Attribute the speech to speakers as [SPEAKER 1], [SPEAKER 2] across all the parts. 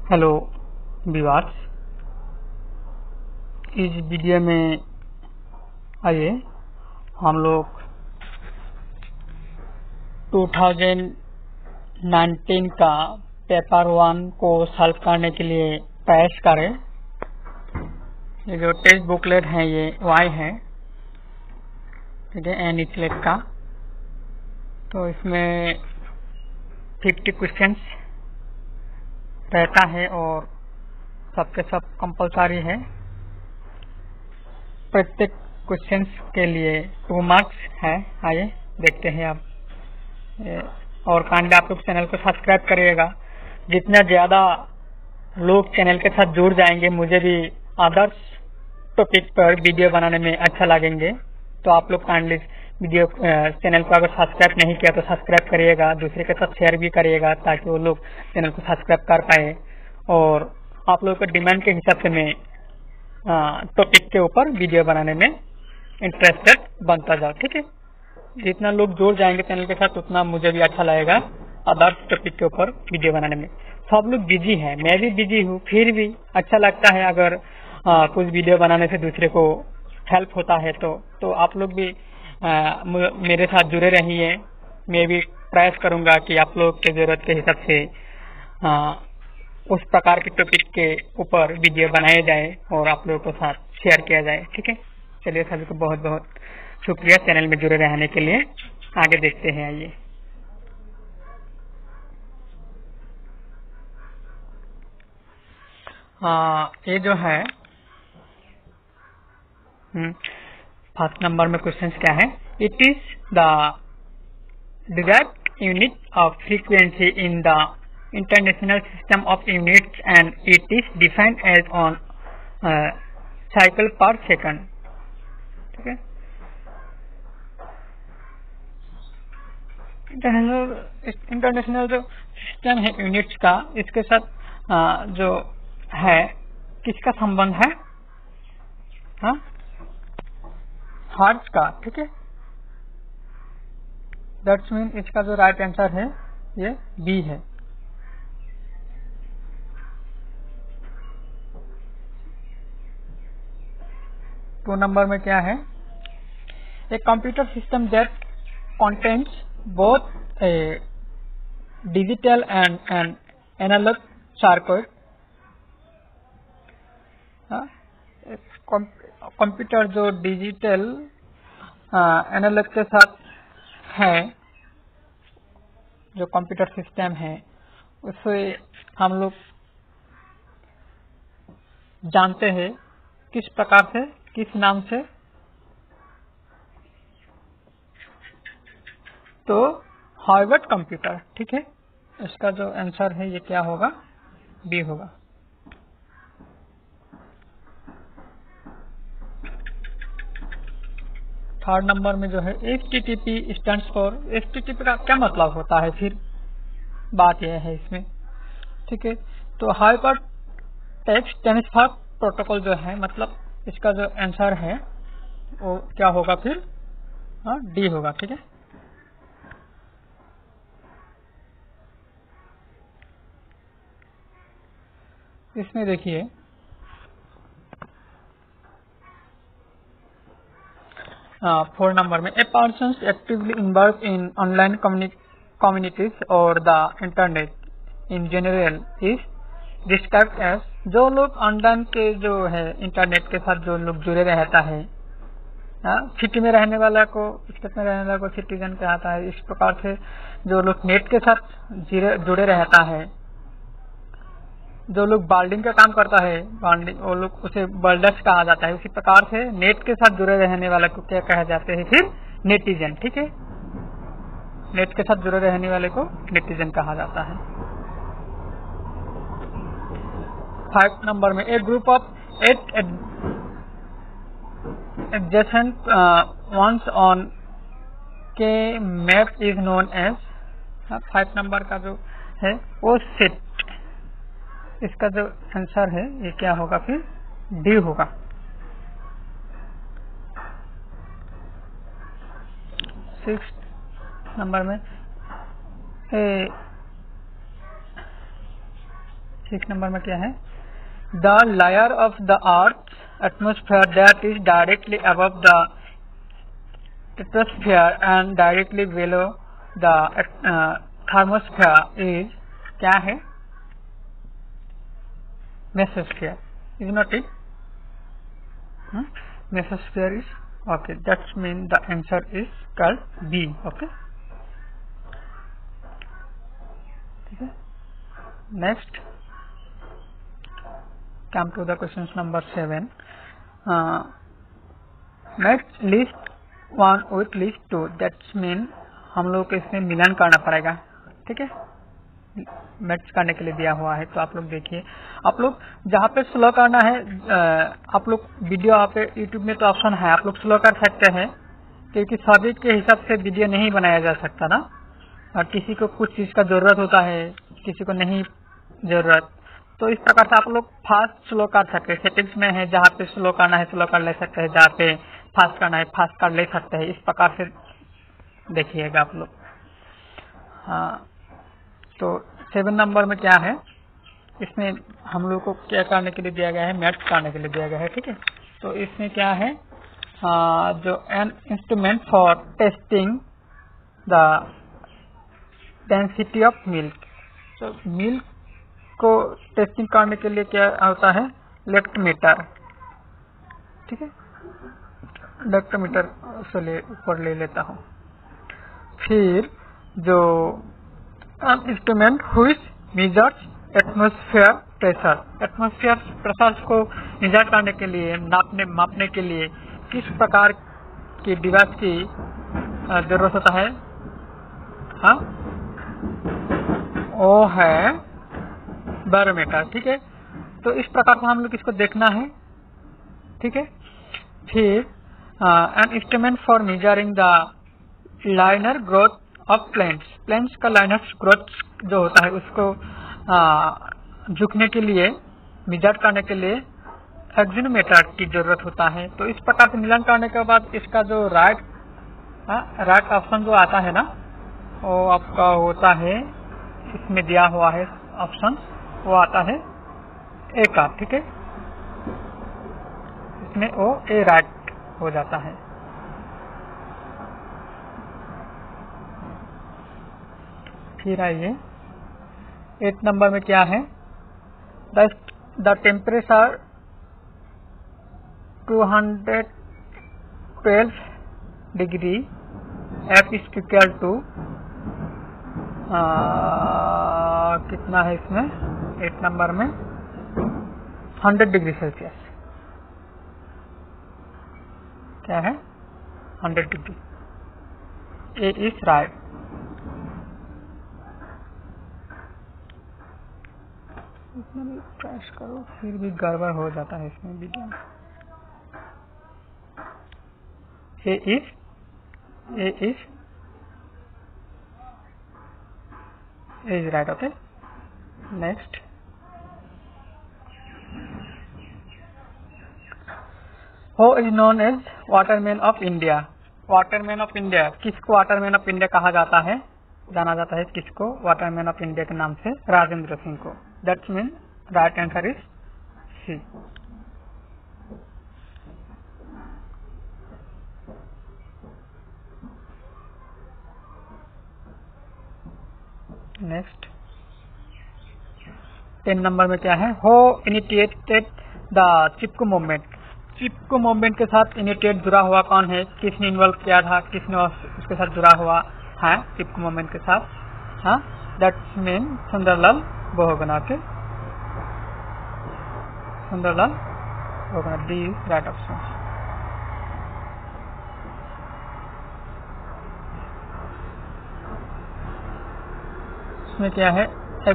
[SPEAKER 1] Hello विवास, इस video में आइए हम लोग 2019 का पेपर 1 को सॉल्व करने के लिए प्रयास करें। ये जो टेस्ट बुकलेट है ये वाई है, ठीक है, एनइचलेट का। तो इसमें 50 क्वेश्चंस रहता है और सबके सब कंपलसरी है। प्रत्येक क्वेश्चंस के लिए 2 मार्क्स है। आइए देखते हैं आप। और काइंडली आप लोग चैनल को सब्सक्राइब करिएगा। जितना ज्यादा लोग चैनल के साथ जुड़ जाएंगे, मुझे भी अदर्स टॉपिक पर वीडियो बनाने में अच्छा लगेंगे। तो आप लोग काइंडली वीडियो चैनल को अगर सब्सक्राइब नहीं किया तो सब्सक्राइब करिएगा, दूसरे के साथ शेयर भी करिएगा ताकि वो लोग चैनल को सब्सक्राइब कर पाए। और आप लोगों के डिमांड के हिसाब से मैं टॉपिक के ऊपर वीडियो बनाने में इंटरेस्टेड बनता जाओ, ठीक है। जितना लोग जुड़ जाएंगे चैनल के साथ उतना मुझे भी अच्छा लगेगा अदर्स टॉपिक के ऊपर वीडियो बनाने में। सब लोग बिजी हैं, मैं भी बिजी हूँ, फिर भी अच्छा लगता है अगर कुछ वीडियो बनाने से दूसरे को हेल्प होता है। तो आप लोग भी मेरे साथ जुड़े रहिए। मैं भी प्रयास करूंगा कि आप लोग के जरूरत के हिसाब से उस प्रकार के टॉपिक के ऊपर वीडियो बनाए जाए और आप लोगों के साथ शेयर किया जाए, ठीक है। चलिए, सभी को बहुत बहुत शुक्रिया चैनल में जुड़े रहने के लिए। आगे देखते हैं। आइए, ये जो है फर्स्ट नंबर में क्वेश्चन क्या है। It is the derived unit of frequency in the international system of units and it is defined as one cycle per second, ठीक है। इंटरनेशनल जो सिस्टम है यूनिट्स का, इसके साथ जो है किसका संबंध है? हर्ट्ज का, ठीक है। दैट्स मीन इसका जो राइट आंसर है ये बी है। टू नंबर में क्या है? A computer system that contains both a digital and an analog circuit। Computer जो डिजिटल एनालॉग के साथ है, जो कंप्यूटर सिस्टम है, उसे हम लोग जानते हैं किस प्रकार से, किस नाम से? तो हार्वर्ड कंप्यूटर, ठीक है। इसका जो आंसर है ये क्या होगा? बी होगा। थर्ड नंबर में जो है HTTP स्टैंड्स फॉर, HTTP का क्या मतलब होता है? फिर बात यह है इसमें, ठीक है। तो हाइपर टेक्स्ट ट्रांसफर प्रोटोकॉल जो है, मतलब इसका जो आंसर है वो क्या होगा? फिर डी होगा, ठीक है। इसमें देखिए फोर नंबर में a person actively involve in online communities और the internet in general is described as. जो लोग ऑनलाइन के जो है इंटरनेट के साथ जो लोग जुड़े रहता है, सिटी में रहने वाला को, स्टेट में रहने वाला को सिटीजन कहता है। इस प्रकार से जो लोग नेट के साथ जुड़े रहता है, जो लोग बाल्डिंग का काम करता है, बाल्डिंग, वो लोग उसे बल्डर्स कहा जाता है। उसी प्रकार से नेट के साथ जुड़े रहने वाले को क्या कहा जाते हैं? फिर नेटिजन, ठीक है। नेट के साथ जुड़े रहने वाले को नेटिजन कहा जाता है। 5 नंबर में a group of 8 adjacent ones on K map is known as. 5 number का जो है वो सेट। इसका जो आंसर है ये क्या होगा? फिर डी होगा। 6 नंबर में 6 नंबर में क्या है? The layer of the earth atmosphere that is directly above the stratosphere and directly below the thermosphere is क्या है? Mesosphere. Is not it? Mesosphere is okay. That means the answer is called B. Okay. Next, come to the questions number 7. Match list 1 with list 2. That means हम लोग को इसमें मिलान करना पड़ेगा. ठीक है, मैच करने के लिए दिया हुआ है. तो आप लोग देखिए, आप लोग जहाँ पे स्लो करना है, आप लोग वीडियो यहाँ पे यूट्यूब में तो ऑप्शन है, आप लोग स्लो कर सकते हैं, क्योंकि सभी के हिसाब से वीडियो नहीं बनाया जा सकता ना. और किसी को कुछ चीज़ का जरूरत होता है, किसी को नहीं जरूरत. तो इस प्रकार से आप लोग फास्ट स्लो कर सकते हैं. सेटिंग्स में है, जहाँ पे स्लो करना है स्लो कर ले सकते हैं, जहाँ पे फास्ट करना है फास्ट कर ले सकते हैं. इस प्रकार से देखिएगा आप लोग. हाँ, तो 7 नंबर में क्या है? इसमें हम लोग को क्या करने के लिए दिया गया है? मैच करने के लिए दिया गया है. ठीक है, तो इसमें क्या है? जो an instrument for testing the density of milk. तो मिल्क को टेस्टिंग करने के लिए क्या होता है? लेक्टोमीटर. ठीक है, लेक्टोमीटर से ऊपर ले लेता हूँ. फिर जो instrument which measures atmosphere pressure. Atmosphere pressure को मेजर करने के लिए, मापने के लिए किस प्रकार की डिवाइस की जरूरत होता है? हाँ, वो है बैरोमीटर. ठीक है, तो इस प्रकार से हम लोग इसको देखना है. ठीक है, फिर an instrument for measuring the linear growth of plants. Plants का लाइनर ग्रोथ जो होता है उसको झुकने के लिए, मेजर करने के लिए एक्जीनोमीटर की जरूरत होता है. तो इस प्रकार से मिलान करने के बाद इसका जो राइट ऑप्शन जो आता है ना, वो आपका होता है, इसमें दिया हुआ है ऑप्शन, वो आता है ए का. ठीक है, इसमें वो ए राइट हो जाता है. फिर आइए 8 नंबर में क्या है? The temperature 212 degree F is equal to कितना है इसमें 8 नंबर में? 100 डिग्री सेल्सियस. क्या है? 100 डिग्री. A is right. इसमें भी प्रेस करो फिर भी गड़बड़ हो जाता है इसमें वीडियो में. A is right. Okay, next. Who is known as waterman of India. Waterman of India, किसको वाटरमैन ऑफ इंडिया कहा जाता है, जाना जाता है किसको वाटरमैन ऑफ इंडिया के नाम से? राजेंद्र सिंह को. That mean right answer is C. Next 10 number में क्या है? Who initiated the Chipko movement. Chipko movement के साथ इनिशिएट जुड़ा हुआ कौन है? किसने इन्वॉल्व किया था? किसने उसके साथ जुड़ा हुआ है चिपको मूवमेंट के साथ? हाँ, दैट्स मीन सुंदरलाल बहुगुणा. के Sunderlal Bahuguna. D is right option. इसमें क्या है?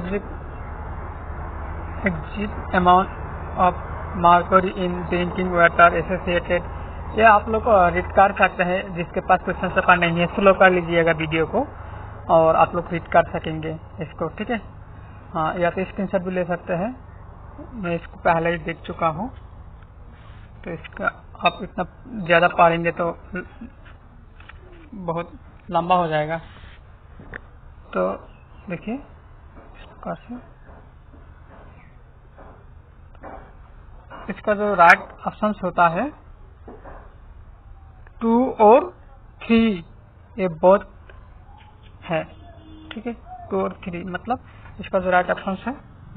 [SPEAKER 1] Exit amount of mercury in drinking water associated. ये आप लोग रीड कर सकते हैं, जिसके पास क्वेश्चन पेपर नहीं है स्लो कर लीजिएगा वीडियो को और आप लोग रीड कर सकेंगे इसको. ठीक है, हाँ, या तो स्क्रीनशॉट भी ले सकते हैं. मैं इसको पहले ही देख चुका हूँ, तो इसका आप इतना ज़्यादा पढ़ेंगे तो बहुत लंबा हो जाएगा. तो देखिए इस प्रकार से इसका जो राइट ऑप्शन होता है 2 और 3 ये बोथ है, ठीक है। 2 और 3 मतलब इसका जो राइट ऑप्शन है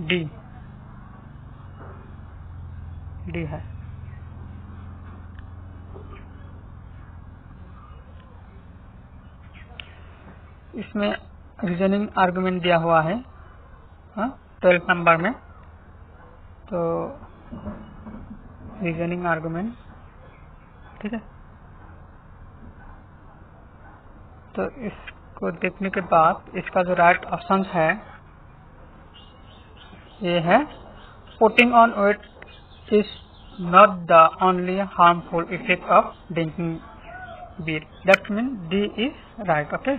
[SPEAKER 1] डी है। इसमें रीजनिंग आर्गुमेंट दिया हुआ है 12 नंबर में। तो रीजनिंग आर्गुमेंट, ठीक है। तो इसको देखने के बाद इसका जो राइट ऑप्शन है ये है putting on weight is not the only harmful effect of drinking beer. That means D is right. Okay.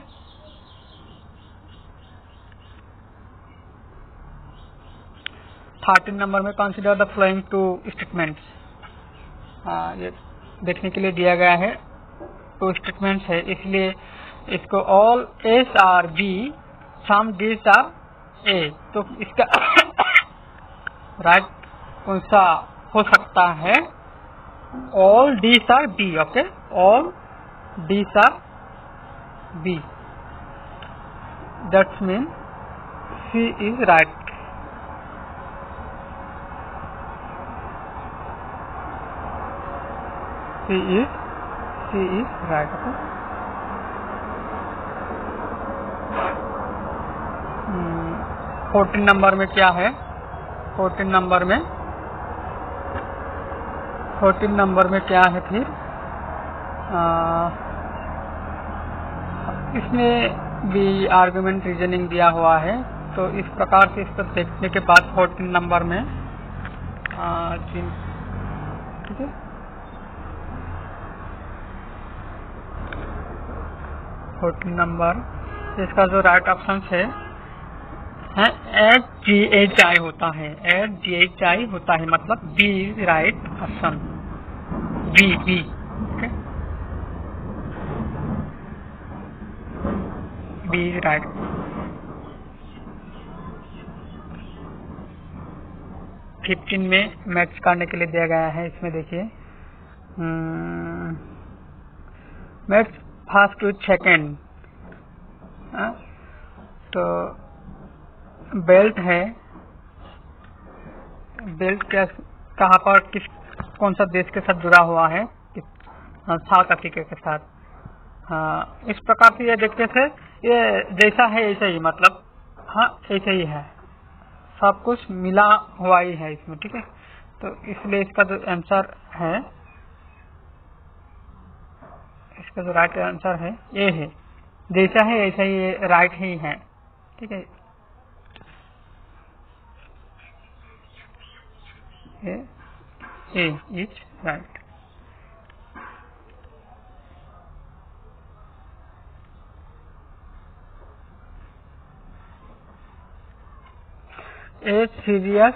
[SPEAKER 1] Thirteen number में consider the following two statements. ये देखने के लिए दिया गया है 2 statements है, इसलिए इसको all A's are B, some D's are A. तो इसका राइट कौन सा हो सकता है? all D's are B. Okay, all D's are B. That means C is right. C is right. Okay. 14 number में क्या है? 14 नंबर में क्या है फिर? इसमें भी आर्गुमेंट रीजनिंग दिया हुआ है। तो इस प्रकार से इसको देखने के बाद 14 नंबर में ठीक है, 14 नंबर इसका जो राइट ऑप्शन है HGHI होता है, HGHI होता है, मतलब B right option, B okay, B right. Fifteen में मैच करने के लिए दिया गया है। इसमें देखिए मैच फर्स्ट टू सेकेंड, तो बेल्ट है, बेल्ट कहाँ पर कौन सा देश के साथ जुड़ा हुआ है? साउथ अफ्रीका के साथ। इस प्रकार से ये देखते थे, ये जैसा है ऐसा ही, मतलब ऐसा ही है, सब कुछ मिला हुआ ही है इसमें, ठीक है। तो इसलिए इसका जो आंसर है, इसका जो राइट आंसर है ये है, जैसा है ऐसा ही राइट ही है, ठीक है। A is right. A serious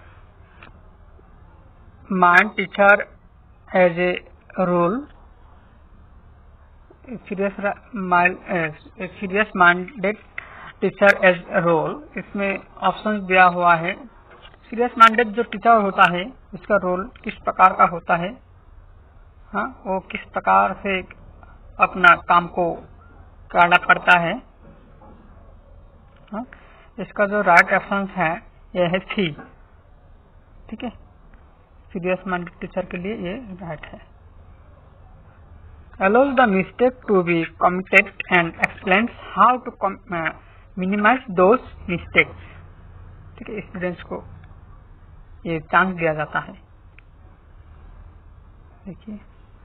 [SPEAKER 1] mind teacher as a rule, a serious minded teacher as role. इसमें ऑप्शन दिया हुआ है, सीरियस माइंडेड जो टीचर होता है उसका रोल किस प्रकार का होता है, वो किस प्रकार से अपना काम को करना पड़ता है। इसका जो राइट ऑप्शन है यह है सी, ठीक है। सीरियस माइंडेड टीचर के लिए ये राइट है। allows the mistake to be committed and explains how to minimize those mistakes, ठीक है। स्टूडेंट्स को ये चांस दिया जाता है। देखिए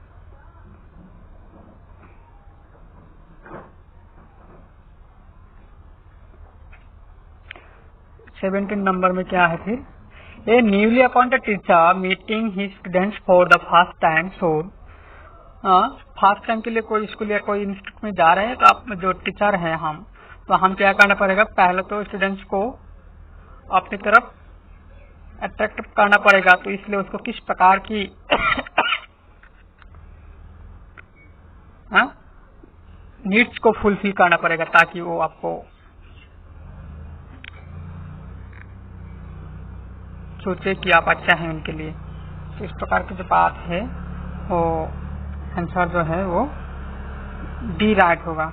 [SPEAKER 1] सेवेंटीन नंबर में क्या है फिर? A newly appointed teacher meeting his students for the first time. So first time के लिए कोई स्कूल या कोई इंस्टीट्यूट में जा रहे हैं, तो आप जो टीचर हैं हम क्या करना पड़ेगा? पहले तो स्टूडेंट्स को अपनी तरफ अट्रैक्ट करना पड़ेगा। तो इसलिए उसको किस प्रकार की नीड्स को फुलफिल करना पड़ेगा ताकि वो आपको सोचे कि आप अच्छा हैं उनके लिए। तो इस प्रकार की जो बात है वो आंसर जो है वो डी राइट होगा।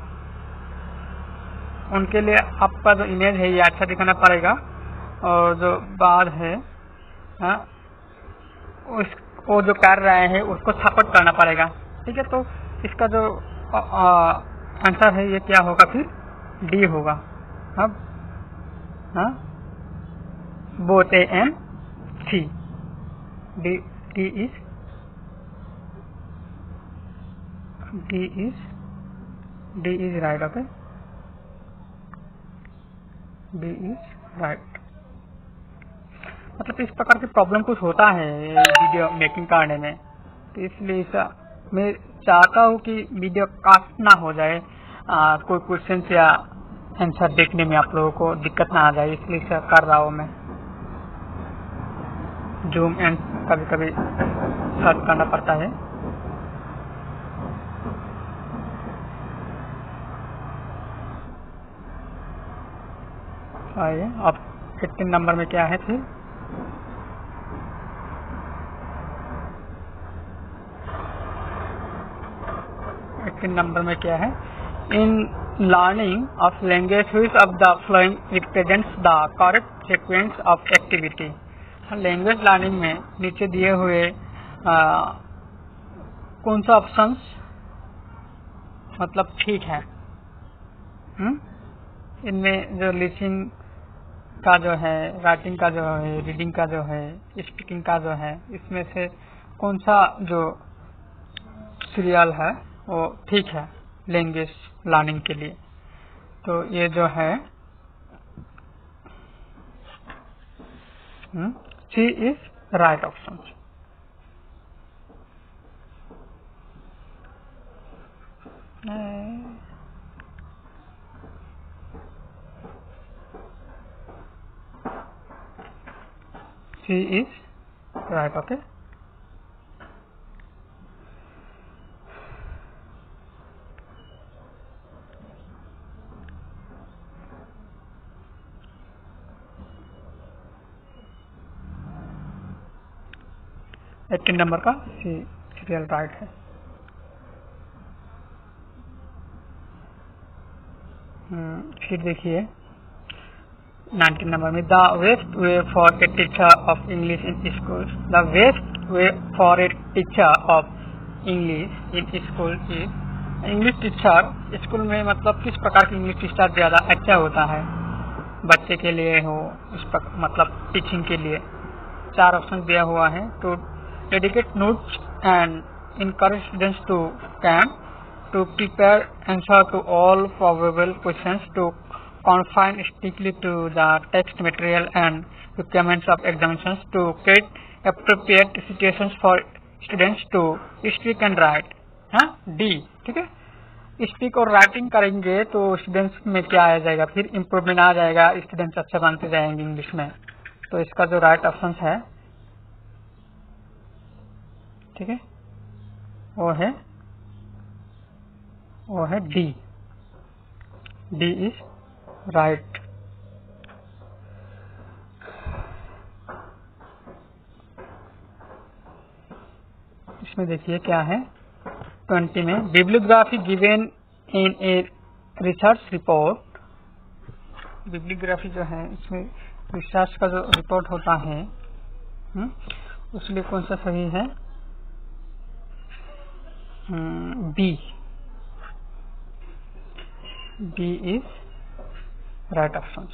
[SPEAKER 1] उनके लिए आपका जो इमेज है ये अच्छा दिखाना पड़ेगा और जो बात है वो जो कर रहे हैं उसको सपोर्ट करना पड़ेगा। ठीक है, तो इसका जो आंसर है ये क्या होगा, फिर डी होगा। अब both A and C, D is right. Okay, D is right. मतलब इस प्रकार की प्रॉब्लम कुछ होता है वीडियो मेकिंग करने में, तो इसलिए मैं चाहता हूँ कि वीडियो काट ना हो जाए, कोई क्वेश्चन या आंसर देखने में आप लोगों को दिक्कत ना आ जाए, इसलिए कर रहा हूँ मैं। जूम एंड कभी कभी सर्च करना पड़ता है। आइए अब 15 नंबर में क्या है, फिर नंबर में क्या है, in learning of language which of the following represents the correct sequence of activity. Language learning में नीचे दिए हुए कौन सा ऑप्शंस मतलब ठीक है। इनमें जो लिसनिंग का जो है, राइटिंग का जो है, रीडिंग का जो है, स्पीकिंग का जो है, इसमें से कौन सा जो सीरियल है वो ठीक है लैंग्वेज लर्निंग के लिए। तो ये जो है C is right option. C is right. Okay, eighteen number का सी सीरियल राइट है। फिर देखिए 19 नंबर में, the best way for a teacher of English in school. The best way for a teacher of English in school is. English teacher school में मतलब किस प्रकार की इंग्लिश टीचर ज्यादा अच्छा होता है बच्चे के लिए हो, मतलब टीचिंग के लिए। 4 ऑप्शन दिया हुआ है। To dedicate notes and encourage students to camp, to prepare answer to all probable questions, to confine strictly to the text material and requirements of examinations, to create appropriate situations for students to speak and write। D ठीक है। Speak और writing करेंगे तो students में क्या आ जाएगा, फिर improvement आ जाएगा, स्टूडेंट्स अच्छा बनते जाएंगे इंग्लिश में। तो इसका जो राइट ऑप्शन है ठीक है वो है डी। D is right. इसमें देखिए क्या है 20 में, bibliography given in a research report. Bibliography जो है इसमें रिसर्च का जो रिपोर्ट होता है उसमें कौन सा सही है, B. B is right option.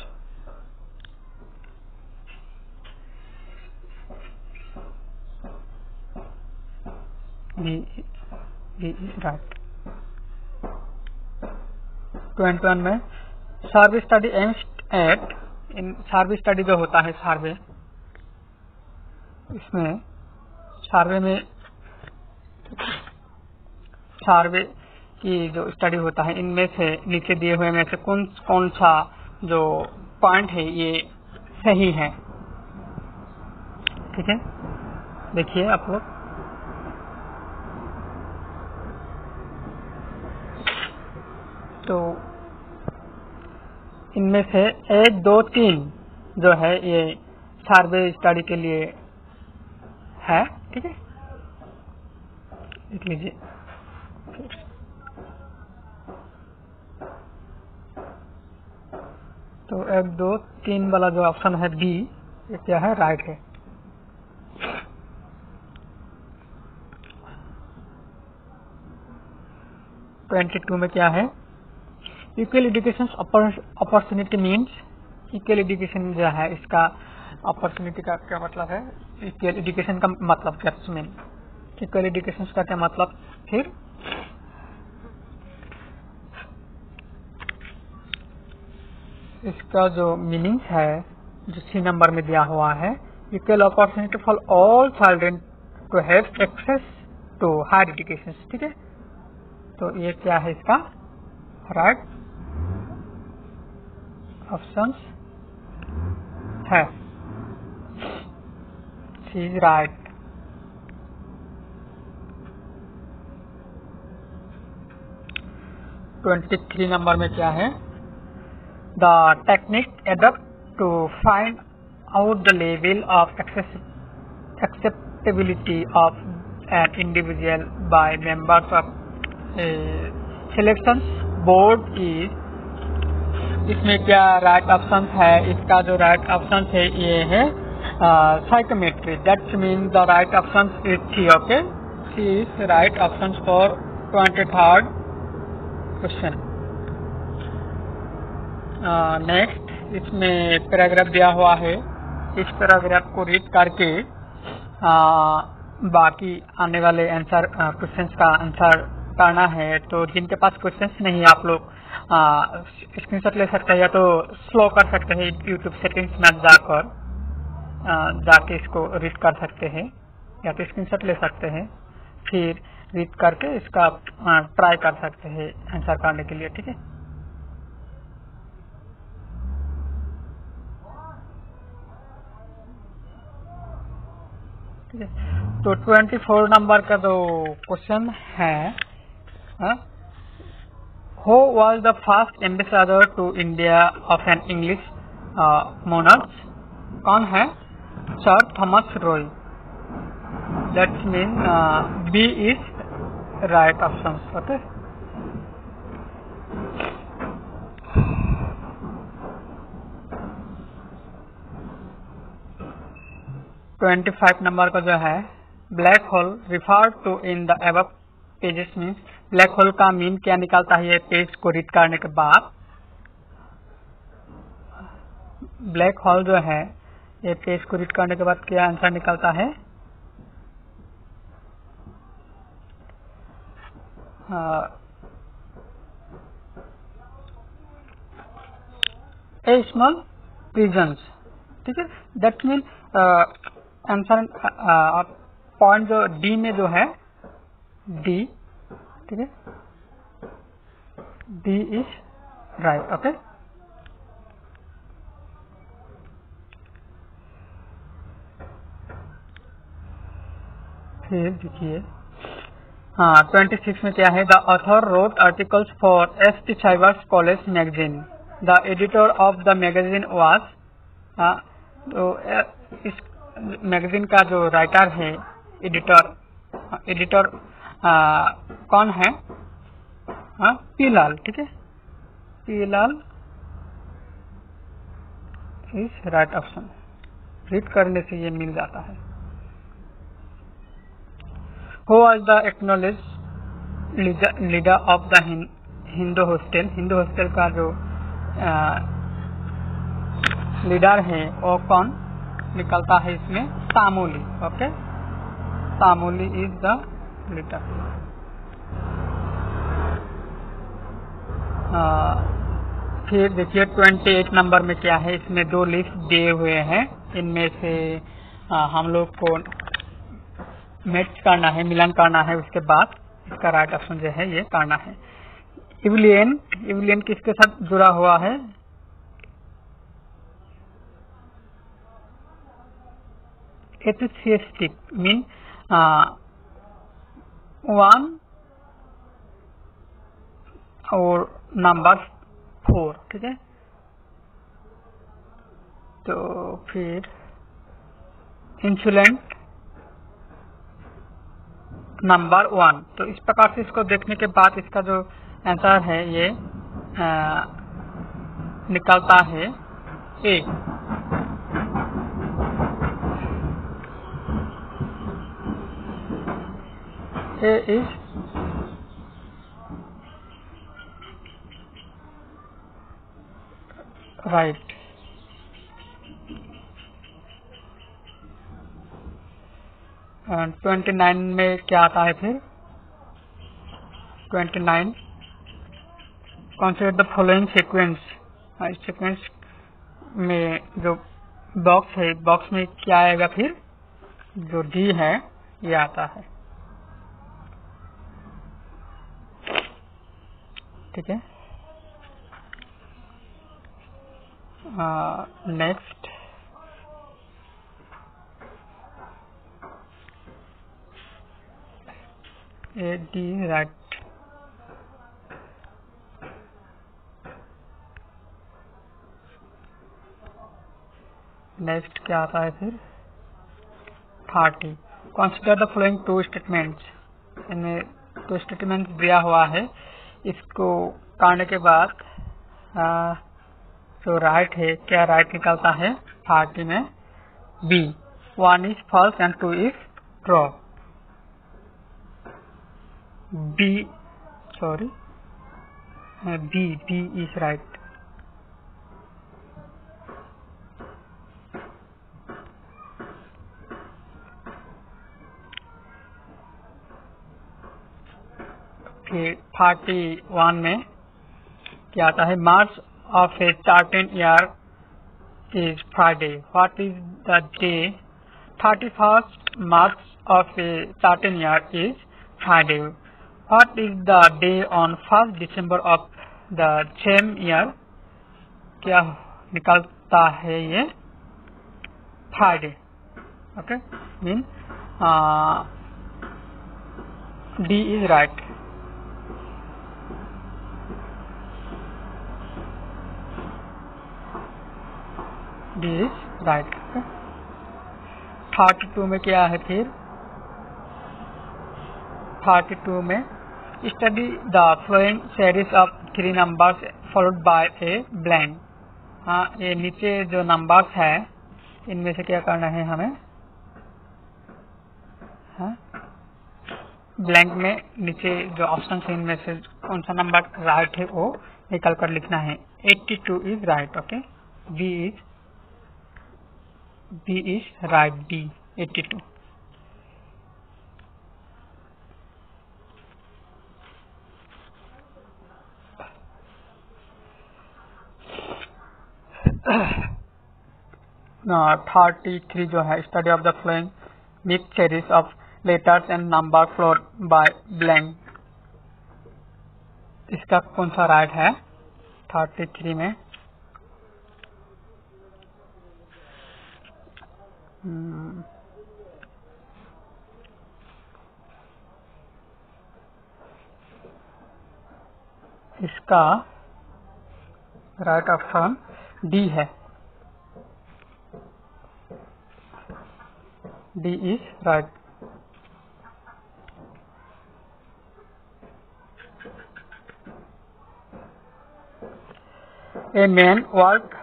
[SPEAKER 1] B is right. 21 में, survey study aims at. In survey study जो होता है सर्वे, इसमें सर्वे की जो स्टडी होता है इनमें से नीचे दिए हुए में से कौन सा जो पॉइंट है ये सही है। ठीक है, देखिए आप लोग तो इनमें से 1, 2, 3 जो है ये सर्वे स्टडी के लिए है, ठीक है, लिख लीजिए। तो 1 2 3 वाला जो ऑप्शन है बी, ये क्या है, राइट है। (22) में क्या है, equal education opportunity means, equal education जो है इसका अपॉर्चुनिटी का क्या मतलब है, इक्वल एजुकेशन का मतलब क्या मीन, इक्वल एजुकेशन का क्या मतलब। फिर इसका जो मीनिंग है जो सी नंबर में दिया हुआ है, equal opportunity for all children to have access to higher education, ठीक है। तो ये क्या है, इसका राइट ऑप्शन है, सी इज राइट। (23) नंबर में क्या है, the technique adopted to find out the level of acceptability of an individual by members of a selection board is, इसमें क्या राइट ऑप्शन है, इसका जो राइट ऑप्शन है ये है psychometry, that mean the right option is C, okay, C is right option for 23rd question. Next इसमें paragraph दिया हुआ है, इस पैराग्राफ को रीड करके बाकी आने वाले आंसर क्वेश्चंस का आंसर करना है। तो जिनके पास क्वेश्चंस नहीं, आप लोग स्क्रीनशॉट ले सकते हैं या तो स्लो कर सकते हैं, यूट्यूब सेटिंग्स में जाके इसको रीड कर सकते हैं, या तो स्क्रीनशॉट ले सकते हैं, फिर रीड करके इसका ट्राई कर सकते हैं आंसर करने के लिए, ठीक है। तो 24 नंबर का जो क्वेश्चन है, who was the first ambassador to India of an English monarch, कौन है, sir Thomas Roy, that mean B is right option, okay. (25) number का जो है, black hole refer to in the above pages means, black hole का mean क्या निकालता है, ये पेज को रीड करने के बाद ब्लैक होल जो है ये पेज को रीड करने के बाद क्या आंसर निकलता है, ए स्मॉल प्रिजन्स, ठीक है, दैट मीन आंसर पॉइंट जो डी में जो है, डी, ठीक है, डी इज राइट, ओके। फिर देखिए 26 में क्या है, the author wrote articles for St. Xavier's college magazine, the editor of the magazine was, तो इस मैगजीन का जो राइटर है, एडिटर कौन है, पी लाल, ठीक है, P Lal is right option, read करने से ये मिल जाता है। Who was the acknowledged leader of the Hindu hostel, Hindu hostel का जो लीडर है वो कौन निकलता है इसमें, Tamuli, okay, Tamuli is the leader. फिर देखिए 28 नंबर में क्या है, इसमें 2 लिस्ट दिए हुए हैं, इनमें से हम लोग को मैच करना है, मिलान करना है, उसके बाद इसका राइट ऑप्शन जो है ये करना है। इविलियन किसके साथ जुड़ा हुआ है, एथियस्टिक मीन 1 और नंबर 4, ठीक है। तो फिर इंसुलेंट नंबर 1। तो इस प्रकार से इसको देखने के बाद इसका जो आंसर है ये निकलता है A. A is right. And 29 में क्या आता है फिर? 29 कंसीडर द फॉलोइंग सीक्वेंस। इस सीक्वेंस में जो बॉक्स है, बॉक्स में क्या आएगा फिर? जो डी है ये आता है। ठीक है, next A D right. Next क्या आता है फिर? 30 consider the following two statements. इनमें टू स्टेटमेंट्स दिया हुआ है, इसको करने के बाद जो राइट है, क्या राइट निकलता है 30 में? B, 1 is false and 2 is true. B sorry B is right. फिर 31 में क्या आता है? March of a certain year is Friday. What is the day? 31st March of a certain year is Friday. What is the day on 1st December of the same year? क्या निकलता है ये? Friday. Okay, mean D is right. D is right. Okay. 32 में क्या है फिर? 32 में study the following series of 3 numbers followed by a blank. हाँ, ये नीचे जो नंबर्स है इनमें से क्या करना है हमें? हाँ, ब्लैंक में नीचे जो ऑप्शन है इनमें से कौन सा नंबर राइट है वो निकल कर लिखना है। 82 is right. Okay, B is right. D 82। ना 33 जो है study of the following mix series of letters and number followed by blank. इसका कौन सा राइट है 33 में? इसका राइट ऑप्शन डी है। D is right. A man walked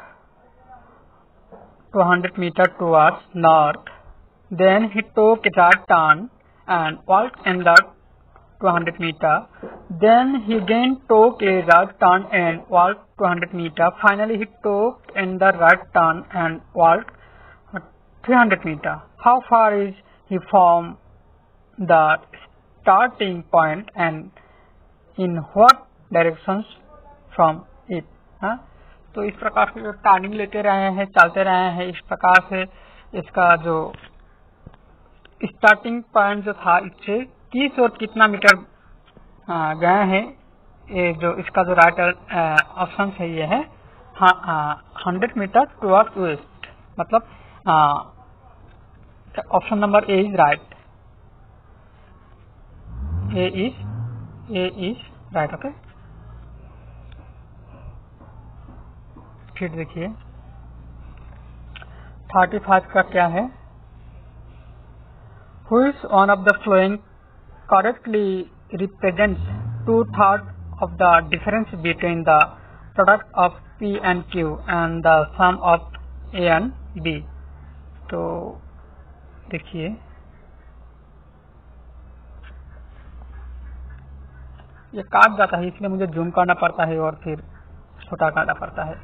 [SPEAKER 1] 200 meters towards north. Then he took a right turn and walked another 200 meters. Then he again took a right turn and walked 200 meters. Finally, he took another right turn and walked 300 meters. How far is he from the starting point and in what directions from it? हाँ? तो इस प्रकार से जो turning लेते रहे हैं, चलते रहे हैं, इस प्रकार से इसका जो स्टार्टिंग पॉइंट जो था इससे किस और कितना मीटर गए हैं, ये जो इसका जो राइट ऑप्शन है ये है 100 मीटर टुवर्ड्स वेस्ट। मतलब option number A is right. A is right. Okay, फिर देखिए 35 का क्या है? Which one of the following correctly represents 2/3 of the difference between the product of P and Q and the sum of A and B। तो देखिए ये काट जाता है, इसलिए मुझे जूम करना पड़ता है और फिर छोटा करना पड़ता है।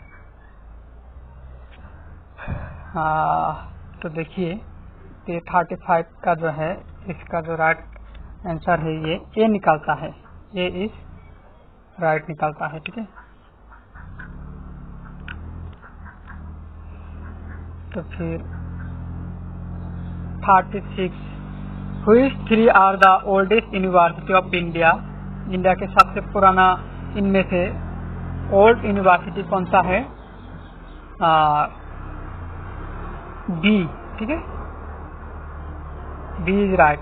[SPEAKER 1] तो देखिए ये 35 का जो है इसका जो राइट आंसर है ये ए निकलता है, ए इज राइट निकलता है। ठीक है, तो फिर 36 which 3 are the oldest university of India. India के सबसे पुराना इनमें से ओल्ड यूनिवर्सिटी कौन सा है? बी। ठीक है, B is right.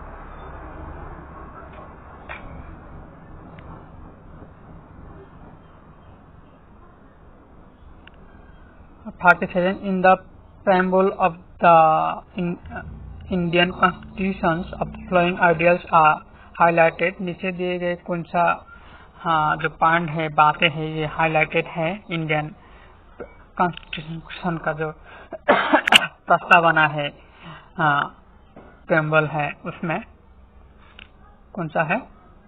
[SPEAKER 1] In the preamble of the Indian Constitutions of the following ideals are highlighted। नीचे दिए गए कौन सा जो पॉइंट है, बातें हैं, ये हाईलाइटेड है इंडियन कॉन्स्टिट्यूशन का जो प्रस्तावना है, प्रेम्बल है, उसमें कौन सा है?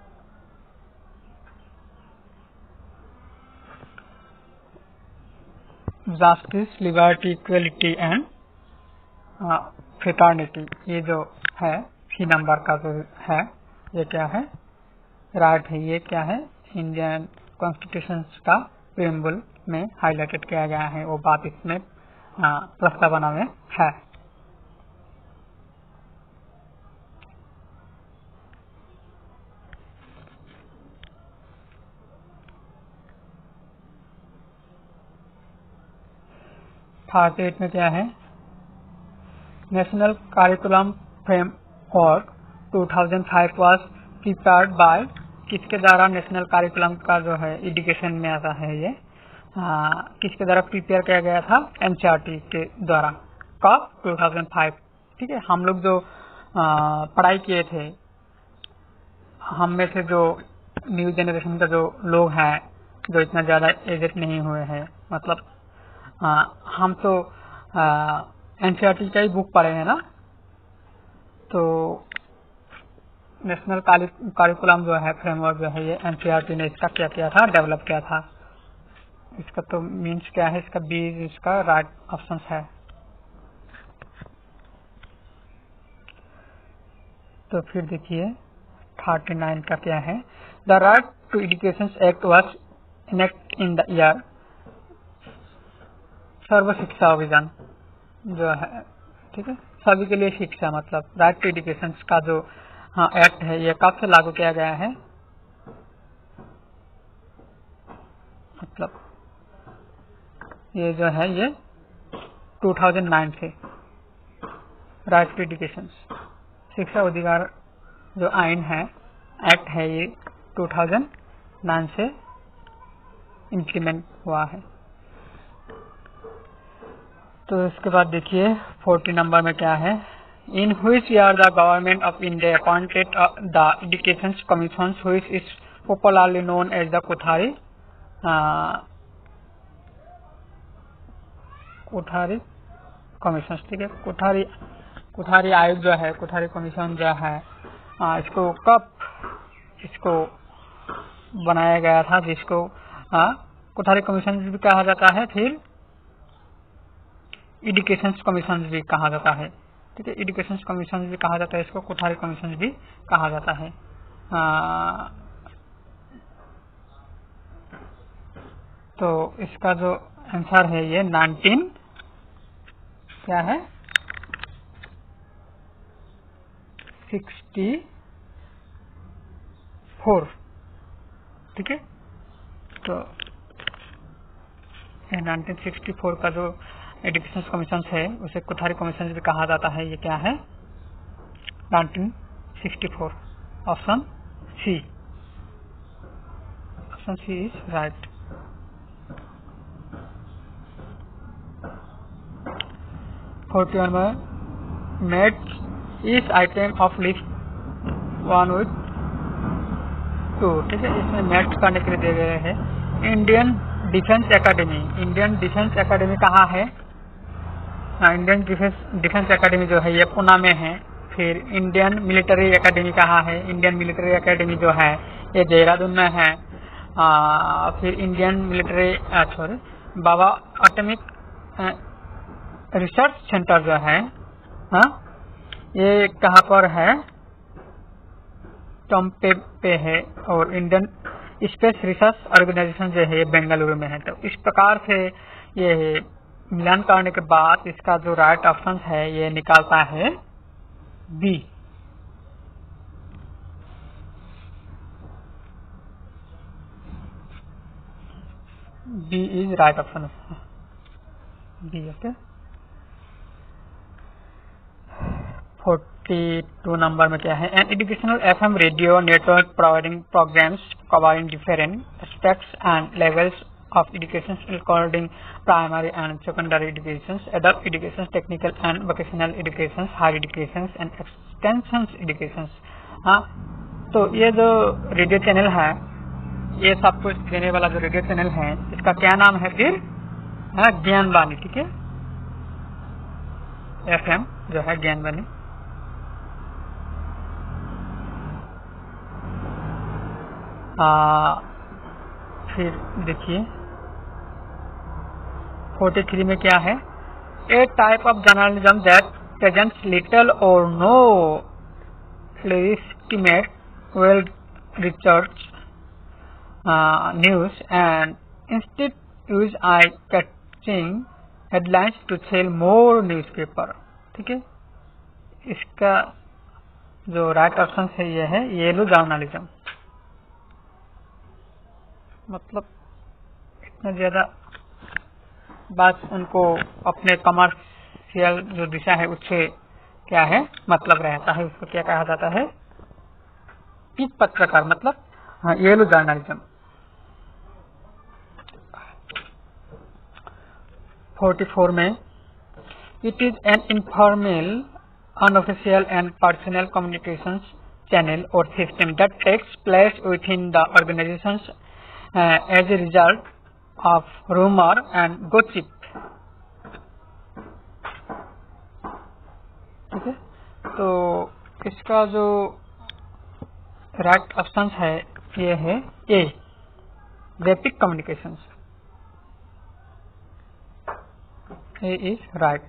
[SPEAKER 1] Justice, liberty, equality and fraternity. ये जो है सी नंबर का जो है ये क्या है? राइट है। ये क्या है? इंडियन कॉन्स्टिट्यूशन का प्रेम्बल में हाईलाइटेड किया गया है, वो बात इसमें प्रस्तावना में है। पार्ट 8 में क्या है? National curriculum framework 2005 was prepared by. किसके द्वारा नेशनल करिकुलम का जो है एजुकेशन में आता है ये किसके द्वारा प्रिपेयर किया गया था? एनसीईआरटी के द्वारा। कब? 2005। ठीक है, हम लोग जो पढ़ाई किए थे, हम में से जो न्यू जनरेशन का जो लोग हैं, जो इतना ज्यादा एजेड नहीं हुए हैं, मतलब हम तो एनसीईआरटी का ही बुक पढ़े हैं ना। तो नेशनल करिकुलम जो है, फ्रेमवर्क जो है, ये एनसीईआरटी ने इसका क्या किया था? डेवलप किया था। इसका तो मीन्स क्या है? इसका बी इसका राइट ऑप्शन है। तो फिर देखिए 39 का क्या है? The right to education act was enact in the year. Sarva Shiksha Abhiyan जो है, ठीक है, सभी के लिए शिक्षा, मतलब राइट टू एजुकेशन का जो एक्ट है, ये कब से लागू किया गया है? मतलब ये जो है ये 2009 से राइट टू एजुकेशन शिक्षा अधिकार जो आइन है, एक्ट है, ये 2009 से इम्प्लीमेंट हुआ है। तो इसके बाद देखिए 40 नंबर में क्या है? In which year the government of India appointed the education commission which is popularly known as the Kothari commission. ठीक है, कोठारी आयोग जो है, कोठारी कमीशन जो है, इसको कब इसको बनाया गया था, जिसको कोठारी कमीशन भी कहा जाता है, फिर एजुकेशन कमीशन भी कहा जाता है। ठीक है, एजुकेशन कमीशन भी कहा जाता है, इसको कोठारी कमीशन भी कहा जाता है। तो इसका जो आंसर है ये 19 क्या है? 64। ठीक है, तो 1964 का जो एजुकेशन कमीशन है उसे कोठारी कमीशन भी कहा जाता है। ये क्या है? 1964। Option C is right. Forty में match each item of list 1 with 2, ठीक है। इसमें मैच करने के लिए दिए गए हैं। Indian defence academy, Indian defence academy कहाँ है? इंडियन डिफेंस एकेडमी जो है ये पुणे में है। फिर इंडियन मिलिट्री एकेडमी कहाँ है? इंडियन मिलिट्री एकेडमी जो है ये देहरादून में है। फिर Indian military Bhabha atomic research centre जो है ये कहाँ पर है? टॉम्पे पे है। और इंडियन स्पेस रिसर्च ऑर्गेनाइजेशन जो है ये बेंगलुरु में है। तो इस प्रकार से ये मिलान करने के बाद इसका जो राइट ऑप्शन है ये निकालता है B. B is right option, B. Okay, 42 number में क्या है? An educational FM radio network providing programs covering different aspects and levels of education including primary and secondary educations, adult education, technical and vocational educations, higher educations and extension educations। तो ये जो radio channel है ये सब कुछ देने वाला जो रेडियो चैनल है इसका क्या नाम है फिर? ज्ञानवाणी, ठीक है। एफएम जो है ज्ञानवाणी। फिर देखिए 43 में क्या है? A type of journalism that presents little or no legitimate, well researched news and instead use eye-catching headlines to sell more newspaper, ठीक है। इसका जो राइट ऑप्शन है ये है येलो जर्नलिज्म। मतलब इतना ज्यादा बात उनको अपने कमर्शियल जो दिशा है उससे क्या है मतलब रहता है, उसको क्या कहा जाता है? पीक पत्रकार, मतलब येलो जर्नलिज्म। 44 में it is an informal unofficial and personal communications channel or system that takes place within the organizations as a result of rumor and gossip, ठीक है। तो इसका जो राइट ऑप्शन है ये है A, graphic communications. A is right.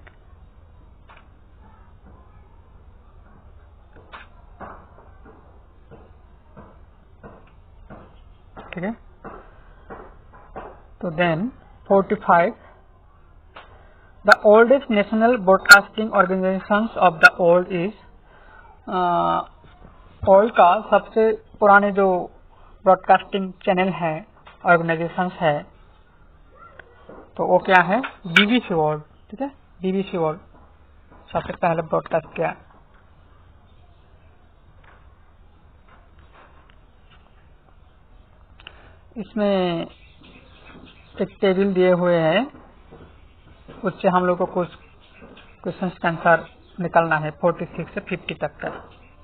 [SPEAKER 1] ठीक है। तो then 45 the oldest national broadcasting organisations of the world is, world का सबसे पुराने जो ब्रॉडकास्टिंग चैनल है ऑर्गेनाइजेशंस है तो वो क्या है? बीबीसी वर्ल्ड, ठीक है। बीबीसी वर्ल्ड सबसे पहले ब्रॉडकास्ट किया। इसमें एक टेबल दिए हुए हैं, उससे हम लोग को कुछ क्वेश्चंस का आंसर निकालना है 46 से 50 तक का।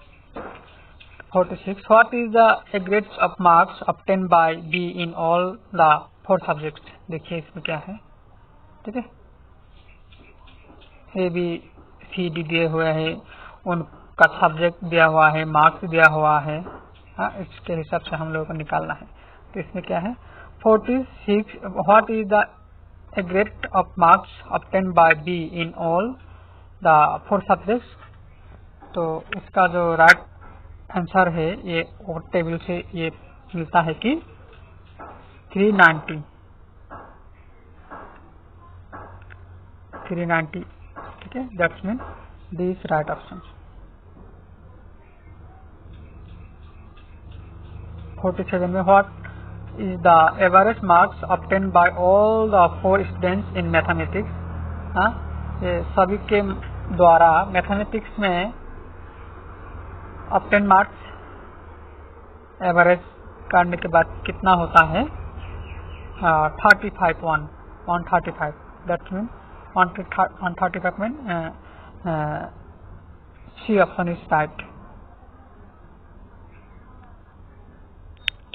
[SPEAKER 1] 46 what is the grades of marks obtain by B in all the 4 subjects. देखिए इसमें क्या है, ठीक है। ए बी सी डी दिए हुए हैं, उनका सब्जेक्ट दिया हुआ है, मार्क्स दिया हुआ है। इसके हिसाब से हम लोगों को निकालना है। तो इसमें क्या है? 46 what is the grade of marks obtain by B in all the 4 subjects. तो इसका जो राइट आंसर है ये और टेबल से ये मिलता है कि 390, ठीक है। That's mean this right option. 47 में what is the average marks obtained by all the 4 students in mathematics। ये सभी के द्वारा मैथमेटिक्स में obtained marks एवरेज करने के बाद कितना होता है? 35, 135। That mean 135 mean C option is right.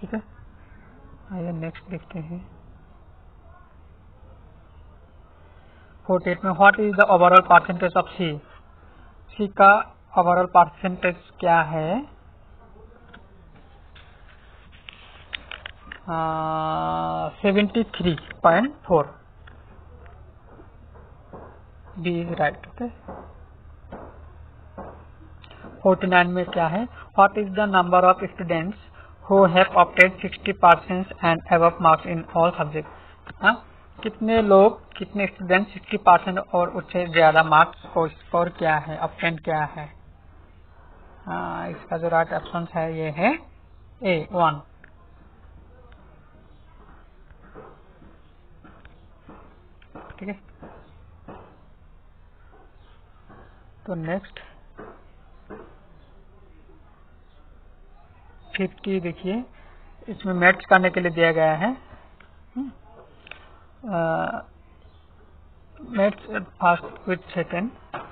[SPEAKER 1] ठीक है, आइए नेक्स्ट देखते हैं। 48 में what is the overall percentage of C. C का ओवरऑल परसेंटेज क्या है? 73.4। B is right. ओके, 49 में क्या है? What is the number of students who have obtained 60% and above marks in all subject. कितने लोग, कितने स्टूडेंट 60% और उससे ज्यादा मार्क्स को स्कोर किया है, ऑब्टेन किया है? इसका जो राइट ऑप्शन है ये है ए 1। ठीक है, तो नेक्स्ट 50 देखिए, इसमें मैच करने के लिए दिया गया है। मैच फर्स्ट विथ सेकेंड,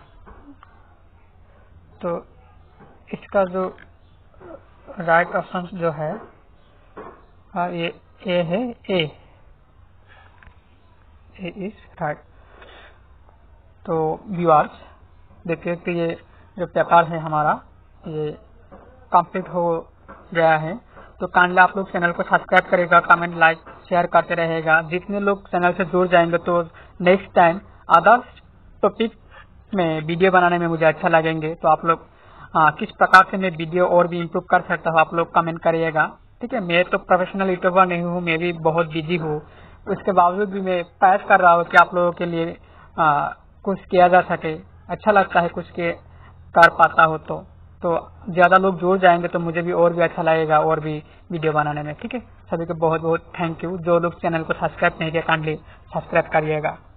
[SPEAKER 1] तो इसका जो राइट ऑप्शन जो है ये ए है। A is right. तो व्यूअर्स देखिए कि ये जो पेपर है हमारा ये कंप्लीट हो गया है। तो काइंडली आप लोग चैनल को सब्सक्राइब करेगा, कमेंट लाइक शेयर करते रहेगा। जितने लोग चैनल से जुड़ जाएंगे तो नेक्स्ट टाइम अदर्स टॉपिक में वीडियो बनाने में मुझे अच्छा लगेंगे। तो आप लोग किस प्रकार से मैं वीडियो और भी इम्प्रूव कर सकता हूँ आप लोग कमेंट करिएगा। ठीक है, मैं तो प्रोफेशनल यूट्यूबर नहीं हूँ, मैं भी बहुत बिजी हूँ। उसके बावजूद भी मैं प्रयास कर रहा हूँ कि आप लोगों के लिए कुछ किया जा सके। अच्छा लगता है कुछ के कर पाता हो तो ज्यादा लोग जुड़ जाएंगे तो मुझे भी और भी अच्छा लगेगा और भी वीडियो बनाने में। ठीक है, सभी को बहुत बहुत थैंक यू। जो लोग चैनल को सब्सक्राइब नहीं किया काइंडली सब्सक्राइब करिएगा।